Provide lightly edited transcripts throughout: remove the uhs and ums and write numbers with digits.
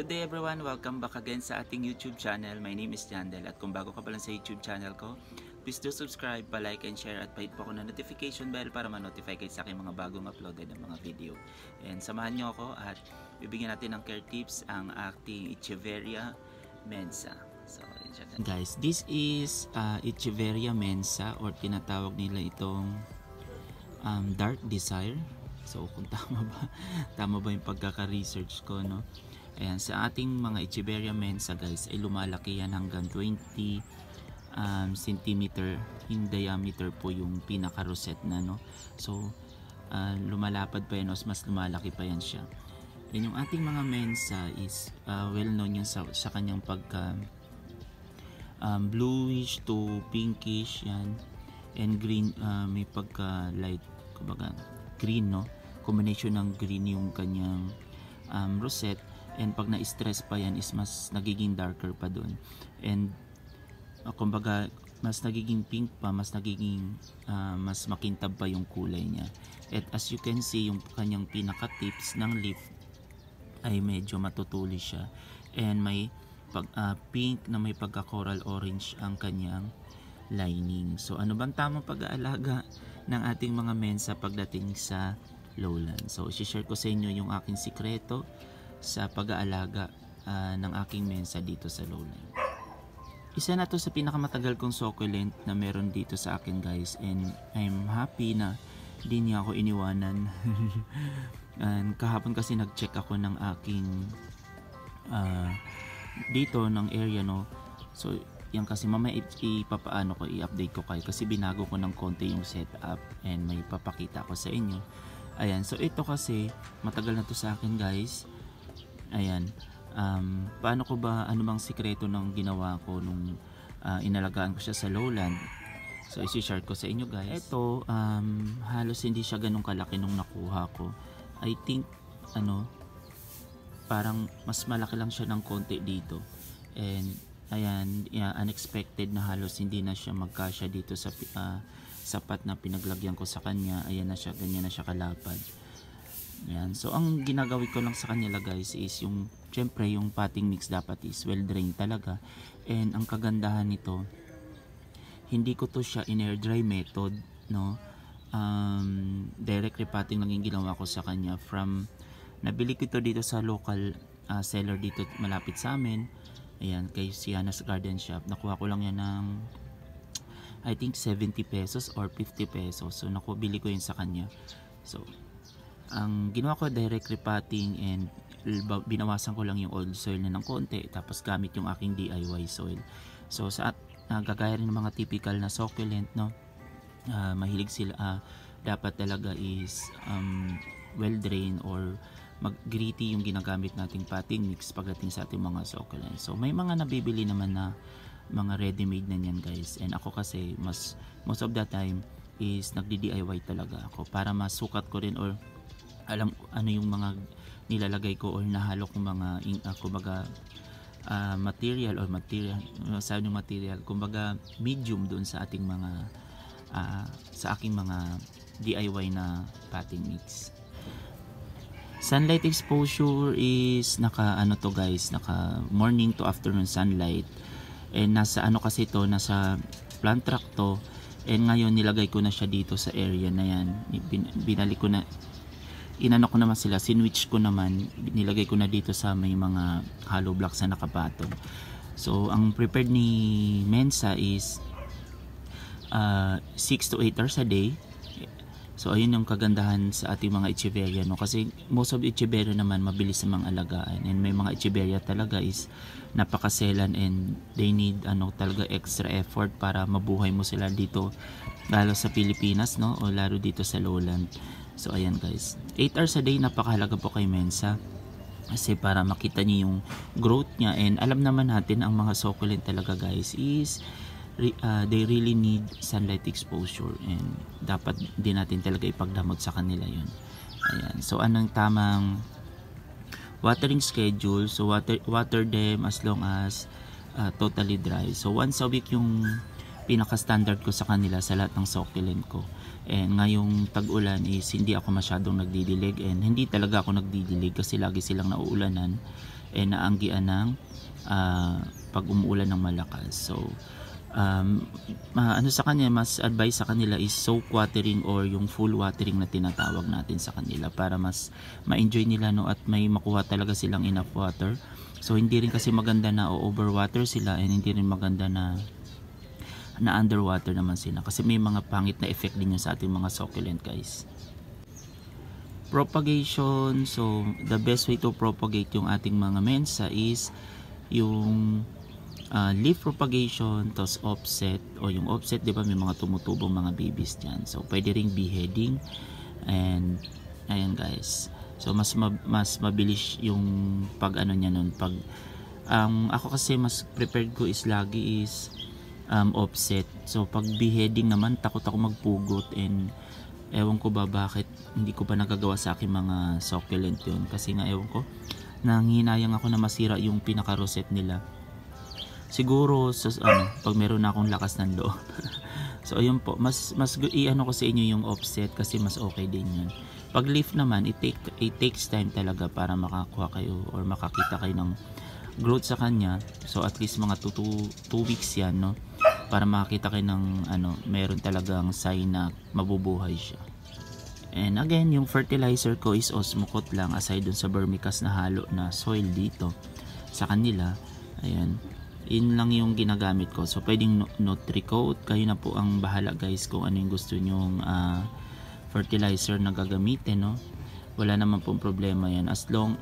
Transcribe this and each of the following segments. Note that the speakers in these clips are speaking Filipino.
Good day everyone! Welcome back again sa ating YouTube channel. My name is Jandel at kung bago ka pa lang sa YouTube channel ko, please do subscribe, pa-like and share at pa-hit po ako ng notification bell para ma-notify kayo sa aking mga bagong uploaded na mga video. And samahan nyo ako at bibigyan natin ng care tips ang ating Echeveria Mensa. So, guys, this is Echeveria Mensa or tinatawag nila itong dark desire. So kung tama ba yung pagkaka-research ko, no? Ayan, sa ating mga Echeveria Mensa guys ay lumalaki yan hanggang 20 cm in diameter po yung pinaka-rosette na, no? So lumalapad pa yan, mas lumalaki pa yan siya. And yung ating mga Mensa is well known yung sa kanyang pagka bluish to pinkish yan, and green, may pagka light, kumbaga green, no? Combination ng green yung kanyang rosette, and pag na-stress pa yan is mas nagiging darker pa doon, and kumbaga mas nagiging pink pa, mas nagiging mas makintab pa yung kulay niya. At as you can see, yung kanyang pinaka tips ng leaf ay medyo matutulis siya, and may pink na may pagka coral orange ang kanyang lining. So ano bang tamang pag-aalaga ng ating mga Mensa pagdating sa Lowland? So i-share ko sa inyo yung aking sikreto sa pag-aalaga ng aking Mensa dito sa Lowland. Isa na to sa pinakamatagal kong succulent na meron dito sa akin guys, and I'm happy na hindi niya ako iniwanan. And kahapon kasi nag-check ako ng aking dito ng area, no? So yan, kasi mamaya ipapaano ko, i-update ko kayo kasi binago ko ng konti yung setup and may papakita ko sa inyo. Ayan, so ito kasi matagal na to sa akin guys. Ayan, paano ko ba, ano bang sikreto ng ginawa ko nung inalagaan ko siya sa Lowland? So isi-share ko sa inyo guys. Ito halos hindi siya ganun kalaki nung nakuha ko. I think parang mas malaki lang siya ng konti dito, and ayan, unexpected na halos hindi na siya magkasya dito sa sapat na pinaglagyan ko sa kanya. Ayan na siya, ganyan na siya kalapad. Ayan. So ang ginagawin ko lang sa kanila guys is yung, syempre yung potting mix dapat is well drained talaga, and ang kagandahan nito, hindi ko to siya in air dry method, no? Direct repotting lang yung ginawa ko sa kanya. Nabili ko ito dito sa local seller dito malapit sa amin. Ayan, kay Siana's Garden Shop. Nakuha ko lang yan ng I think 70 pesos or 50 pesos. So bili ko yun sa kanya. So ang ginawa ko, direct repotting, and binawasan ko lang yung old soil na ng konti, tapos gamit yung aking DIY soil. So sa gagaya rin ng mga typical na succulent, no? Mahilig sila, dapat talaga is well drained or gritty yung ginagamit nating potting mix pagdating sa ating mga succulents. So may mga nabibili naman na mga ready made na yan guys, and ako kasi most of the time is nagdi-DIY talaga ako para masukat ko rin or alam ano yung mga nilalagay ko or nahalo kong mga kumbaga material, kumbaga medium doon sa ating mga sa aking mga DIY na potting mix. Sunlight exposure is naka morning to afternoon sunlight, and nasa kasi to, nasa plant track to, and ngayon nilagay ko na siya dito sa area na yan. Binalik ko na, inano ko naman sila, sinwitch ko naman, nilagay ko na dito sa may mga hollow blocks na nakapatong. So ang prepared ni Mensa is 6 to 8 hours a day. So ayun yung kagandahan sa ating mga Echeveria, no? Kasi most of Echeveria naman mabilis sa mga alagaan, and may mga Echeveria talaga is napakaselan, and they need talaga extra effort para mabuhay mo sila dito, lalo sa Pilipinas, no? O lalo dito sa Lowland. So ayan guys, 8 hours a day, napakahalaga po kay Mensa kasi para makita niyo yung growth niya. And alam naman natin ang mga succulent talaga guys is they really need sunlight exposure, and dapat din natin talaga ipagdamot sa kanila yun. Ayan, so anong tamang watering schedule? So water them as long as totally dry. So once a week yung pinaka standard ko sa kanila sa lahat ng succulent ko. And ngayong tag-ulan is hindi ako masyadong nagdidilig, and hindi talaga ako nagdidilig kasi lagi silang nauulanan. naanggian ng pag umuulan ng malakas. So ano sa kanya, mas advice sa kanila is soak watering or yung full watering na tinatawag natin sa kanila para mas ma-enjoy nila, no, at may makuha talaga silang enough water. So hindi rin kasi maganda na overwater sila, and hindi rin maganda na underwater naman sila, kasi may mga pangit na effect din yun sa ating mga succulent, guys. Propagation. So the best way to propagate yung ating mga mensa is yung leaf propagation, tos offset, o yung offset, di ba, may mga tumutubong mga babies dyan. So pwede ring beheading, and ayan guys, so mas mabilis yung pag ano niya nun. Pag ako kasi mas prepared ko is lagi is offset. So pag beheading naman, takot ako magpugot, and ewan ko ba bakit hindi ko pa nagagawa sa aking mga succulent yun, kasi nga ewan ko, nanghinayang ako na masira yung pinaka rosette nila. Siguro sa pag meron na akong lakas ng loob. So ayun po, mas i-ano ko sa inyo yung offset, kasi mas okay din yun. Pag leaf naman, it takes time talaga para makakuha kayo or makakita kayo ng growth sa kanya. So at least mga 2 weeks yan, no, para makakita kayo ng meron talagang sign na mabubuhay siya. And again, yung fertilizer ko is osmocot lang, aside dun sa vermicast na halo na soil dito sa kanila. Ayan, yun lang yung ginagamit ko. So pwedeng Nutri-Coat, kayo na po ang bahala guys kung ano yung gusto nyong fertilizer na gagamitin, no. Wala naman pong problema yan, as long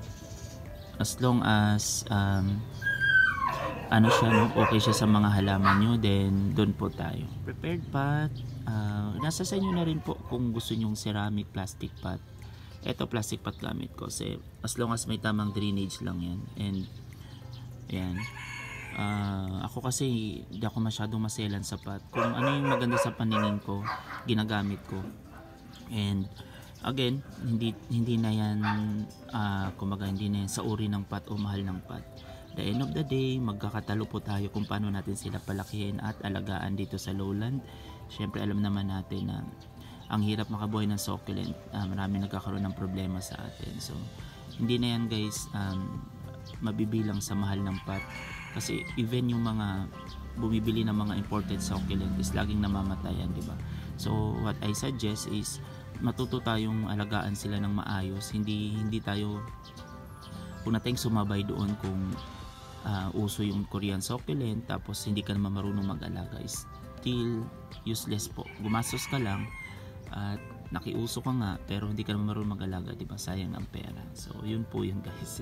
as ano siya, no, okay siya sa mga halaman nyo, then doon po tayo. Prepared pot, nasa sa inyo na rin po kung gusto nyong ceramic, plastic pot. Ito plastic pot gamit ko, kasi as long as may tamang drainage lang yan. And ayan, ako kasi hindi ako masyadong maselan sa pot. Kung ano yung maganda sa paningin ko, ginagamit ko. And again, hindi na yan kumbaga hindi na yan sa uri ng pot o mahal ng pot. The end of the day, magkakatalo po tayo kung paano natin sila palakihin at alagaan dito sa Lowland. Syempre alam naman natin na ang hirap makabuhay ng succulent. Marami nagkakaroon ng problema sa atin. So hindi na yan guys mabibilang sa mahal ng pot, kasi even yung mga bumibili ng mga imported succulent is laging namamatayan, di ba? So what I suggest is matuto tayong alagaan sila ng maayos. Hindi tayo kung nating sumabay doon kung uso yung Korean succulent tapos hindi ka naman marunong mag-alaga, is still useless po. Gumastos ka lang at nakiuso ka nga pero hindi ka naman marunong mag-alaga, di ba? Sayang ang pera. So yun po yun guys.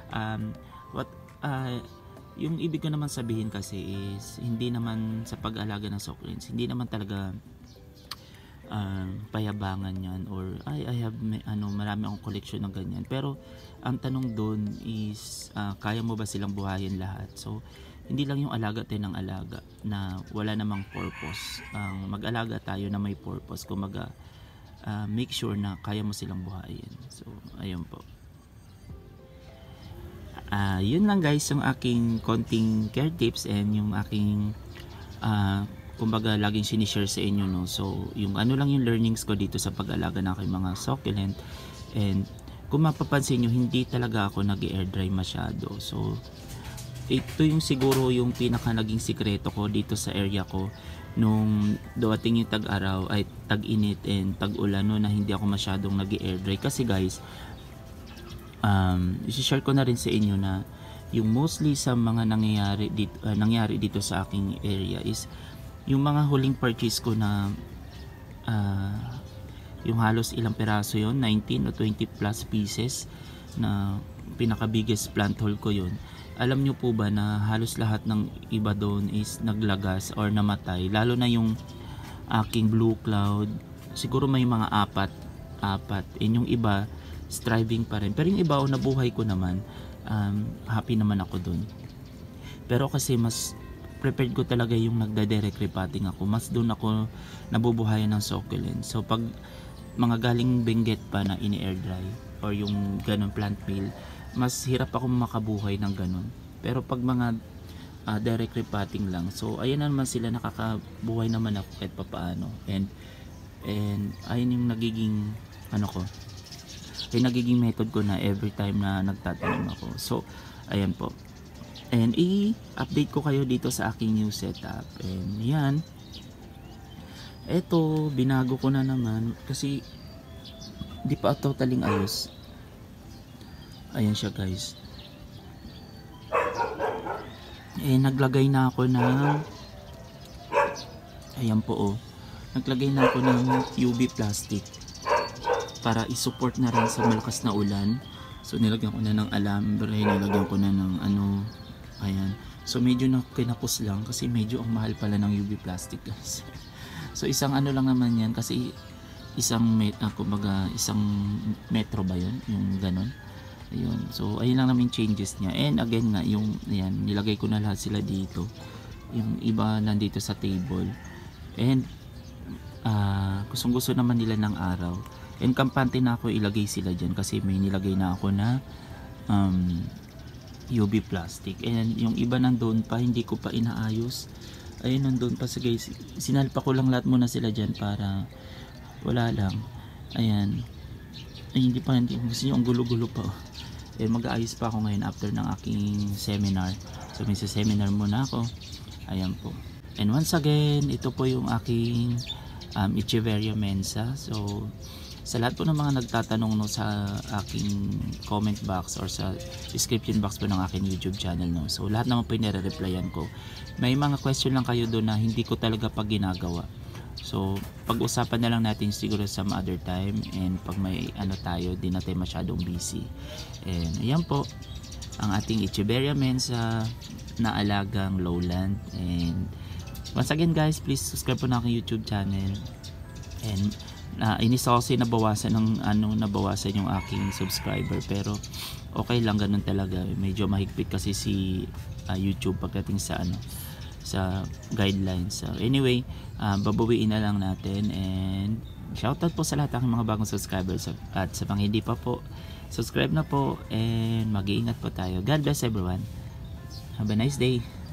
Yung ibig ko naman sabihin kasi is hindi naman sa pag-alaga ng succulents, hindi naman talaga payabangan yan or I have marami akong collection ng ganyan. Pero ang tanong doon is kaya mo ba silang buhayin lahat? So hindi lang yung alaga tayo ng alaga na wala namang purpose. Mag-alaga tayo na may purpose, kumaga make sure na kaya mo silang buhayin. So ayun po. Yun lang guys yung aking konting care tips and yung aking kumbaga laging sinishare sa inyo, no. So yung lang yung learnings ko dito sa pag-alaga ng aking mga succulent. And kung mapapansin nyo, hindi talaga ako nag-air dry masyado. So ito yung siguro yung pinaka naging sikreto ko dito sa area ko nung dumating yung tag-araw ay tag-init and tag-ulan, no, na hindi ako masyadong nag-air dry. Kasi guys, i-share ko na rin sa inyo na yung mostly sa mga nangyari dito sa aking area is yung mga huling purchase ko na yung halos ilang peraso yon, 19 o 20 plus pieces na pinaka biggest plant haul ko yon. Alam nyo po ba na halos lahat ng iba doon is naglagas or namatay, lalo na yung aking blue cloud, siguro may mga apat, and yung iba striving pa rin, pero yung iba nabuhay ko naman. Happy naman ako doon. Pero kasi mas prepared ko talaga yung nagda-direct repotting ako, mas doon ako nabubuhayan ng succulent. So pag mga galing Benguet pa na ini-air dry or yung ganun plant meal, mas hirap ako makabuhay ng ganun. Pero pag mga direct repotting lang, so ayan naman sila, nakakabuhay naman ako kahit papaano. And ayun yung nagiging nagiging method ko na every time na nagtatanim ako. So Ayan po. And i-update ko kayo dito sa aking new setup. And yan. Eto, binago ko na naman kasi di pa totaling ayos. Ayan siya guys. Naglagay na ako ng ayan po naglagay na ako ng UV plastic para i-support na rin sa malakas na ulan. So nilagyan ko na ng alambre, nilagyan ko na ng ayan. So medyo kinapos lang kasi medyo ang mahal pala ng UV plastic guys. So isang lang naman yan kasi isang metro ba yun, yung ganon. Ayun. So ayun lang naman changes niya. And again nga yung ayan, nilagay ko na lahat sila dito. Yung iba nandito sa table. And gustong-gusto naman nila ng araw. And kampante na ako ilagay sila dyan kasi may nilagay na ako na UV plastic. And yung iba nandun pa, hindi ko pa inaayos. Ayun, nandun pa. Sige, sinalpa ko lang lahat muna sila dyan para wala lang. Ayan. Ay, hindi gusto nyo ang gulo-gulo pa. Mag-aayos pa ako ngayon after ng aking seminar. So may seminar muna ako. Ayan po. And once again, ito po yung aking Echeveria Mensa. So sa lahat po ng mga nagtatanong sa aking comment box or sa description box po ng aking YouTube channel, so lahat naman po nire-replyan ko. May mga question lang kayo doon na hindi ko talaga pag ginagawa. So pag-usapan na lang natin siguro some other time, and pag may tayo, di natin masyadong busy. And ayan po ang ating Echeveria Mensa na alagang Lowland. And once again guys, please subscribe po na aking YouTube channel. And inis ako kasi nabawasan yung aking subscriber, pero okay lang, ganun talaga. Medyo mahigpit kasi si YouTube pagdating sa sa guidelines. So anyway, babawiin na lang natin. And shoutout po sa lahat ng mga bagong subscribers, at sa mga hindi pa po, subscribe na po, and mag-iingat po tayo. God bless everyone. Have a nice day.